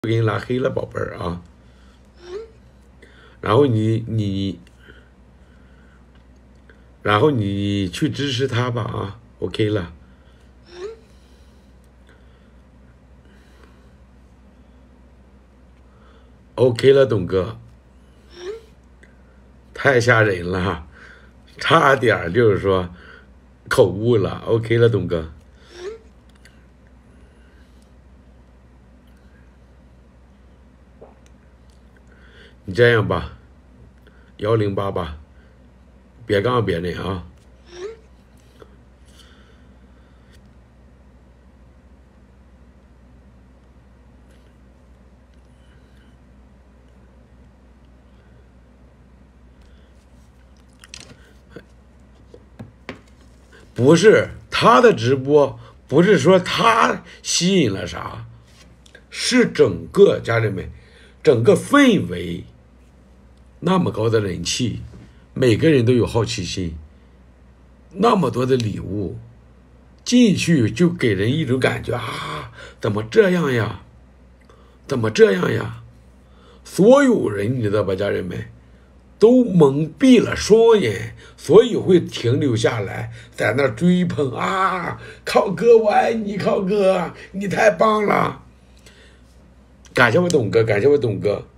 给你拉黑了，宝贝儿啊。然后你去支持他吧啊 ，OK 了。OK 了，董哥，太吓人了哈，差点就是说口误了。OK 了，董哥，你这样吧，1088，别杠别人啊。不是他的直播，不是说他吸引了啥，是整个家人们，整个氛围那么高的人气，每个人都有好奇心，那么多的礼物进去就给人一种感觉啊，怎么这样呀？怎么这样呀？所有人你知道吧，家人们都蒙蔽了双眼，所以会停留下来，在那追捧啊！靠哥，我爱你，靠哥，你太棒了！感谢我董哥，感谢我董哥。